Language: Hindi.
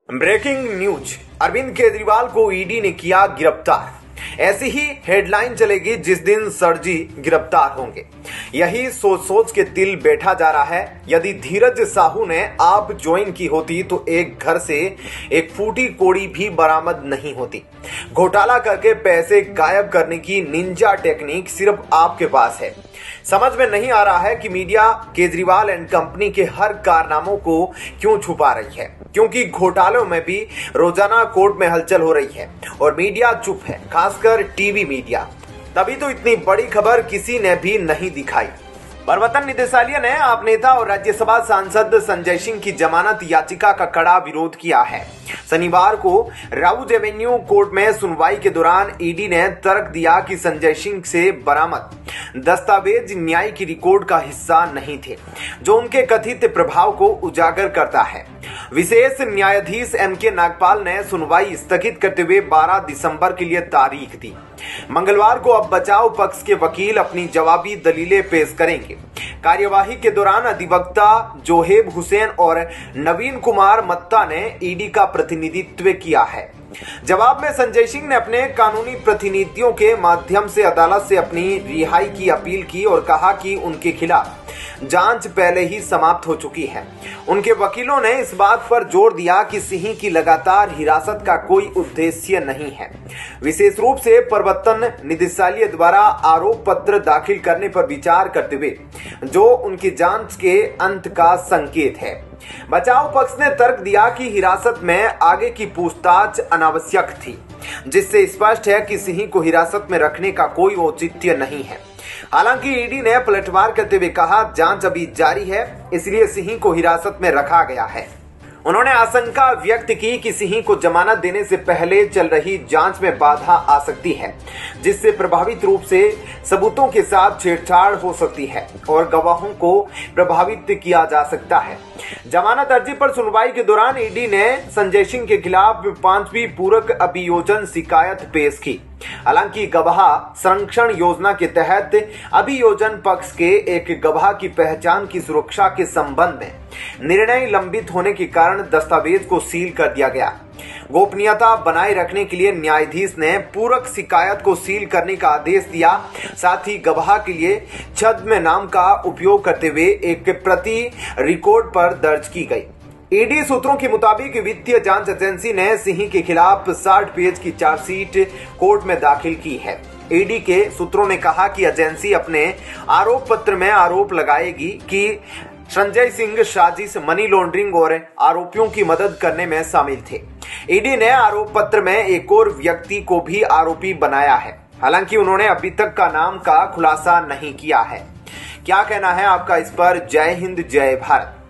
Breaking news. अरविंद केजरीवाल को ईडी ने किया गिरफ्तार। ऐसी ही हेडलाइन चलेगी जिस दिन सर जी गिरफ्तार होंगे। यही सोच सोच के दिल बैठा जा रहा है। यदि धीरज साहू ने आप ज्वाइन की होती तो एक घर से एक फूटी कोड़ी भी बरामद नहीं होती। घोटाला करके पैसे गायब करने की निंजा टेक्निक सिर्फ आपके पास है। समझ में नहीं आ रहा है कि मीडिया केजरीवाल एंड कंपनी के हर कारनामों को क्यों छुपा रही है, क्योंकि घोटालों में भी रोजाना कोर्ट में हलचल हो रही है और मीडिया चुप है, खासकर टीवी मीडिया। तभी तो इतनी बड़ी खबर किसी ने भी नहीं दिखाई। प्रवर्तन निदेशालय ने आप नेता और राज्यसभा सांसद संजय सिंह की जमानत याचिका का कड़ा विरोध किया है। शनिवार को राउज एवेन्यू कोर्ट में सुनवाई के दौरान ईडी ने तर्क दिया कि संजय सिंह से बरामद दस्तावेज न्याय की रिकॉर्ड का हिस्सा नहीं थे, जो उनके कथित प्रभाव को उजागर करता है। विशेष न्यायाधीश एम.के. नागपाल ने सुनवाई स्थगित करते हुए 12 दिसंबर के लिए तारीख दी। मंगलवार को अब बचाव पक्ष के वकील अपनी जवाबी दलीलें पेश करेंगे। कार्यवाही के दौरान अधिवक्ता जोहेब हुसैन और नवीन कुमार मत्ता ने ईडी का प्रतिनिधित्व किया है। जवाब में संजय सिंह ने अपने कानूनी प्रतिनिधियों के माध्यम से अदालत से अपनी रिहाई की अपील की और कहा कि उनके खिलाफ जांच पहले ही समाप्त हो चुकी है। उनके वकीलों ने इस बात पर जोर दिया कि सिंह की लगातार हिरासत का कोई उद्देश्य नहीं है, विशेष रूप से प्रवर्तन निदेशालय द्वारा आरोप पत्र दाखिल करने पर विचार करते हुए, जो उनकी जांच के अंत का संकेत है। बचाव पक्ष ने तर्क दिया कि हिरासत में आगे की पूछताछ अनावश्यक थी, जिससे स्पष्ट है कि सिंह को हिरासत में रखने का कोई औचित्य नहीं है। हालांकि ईडी ने पलटवार करते हुए कहा, जांच अभी जारी है, इसलिए सिंह को हिरासत में रखा गया है। उन्होंने आशंका व्यक्त की कि सिंह को जमानत देने से पहले चल रही जांच में बाधा आ सकती है, जिससे प्रभावित रूप से सबूतों के साथ छेड़छाड़ हो सकती है और गवाहों को प्रभावित किया जा सकता है। जमानत अर्जी पर सुनवाई के दौरान ईडी ने संजय सिंह के खिलाफ 5वीं पूरक अभियोजन शिकायत पेश की। हालांकि गवाह संरक्षण योजना के तहत अभियोजन पक्ष के एक गवाह की पहचान की सुरक्षा के संबंध में निर्णय लंबित होने के कारण दस्तावेज को सील कर दिया गया। गोपनीयता बनाए रखने के लिए न्यायाधीश ने पूरक शिकायत को सील करने का आदेश दिया। साथ ही गवाह के लिए छद्म नाम का उपयोग करते हुए एक प्रति रिकॉर्ड पर दर्ज की गई। ईडी सूत्रों के मुताबिक वित्तीय जांच एजेंसी ने सिंह के खिलाफ 60 पेज की चार्जशीट कोर्ट में दाखिल की है। ईडी के सूत्रों ने कहा कि एजेंसी अपने आरोप पत्र में आरोप लगाएगी कि संजय सिंह साजिश, मनी लॉन्ड्रिंग और आरोपियों की मदद करने में शामिल थे। ईडी ने आरोप पत्र में एक और व्यक्ति को भी आरोपी बनाया है। हालांकि उन्होंने अभी तक का नाम का खुलासा नहीं किया है। क्या कहना है आपका इस पर? जय हिंद, जय भारत।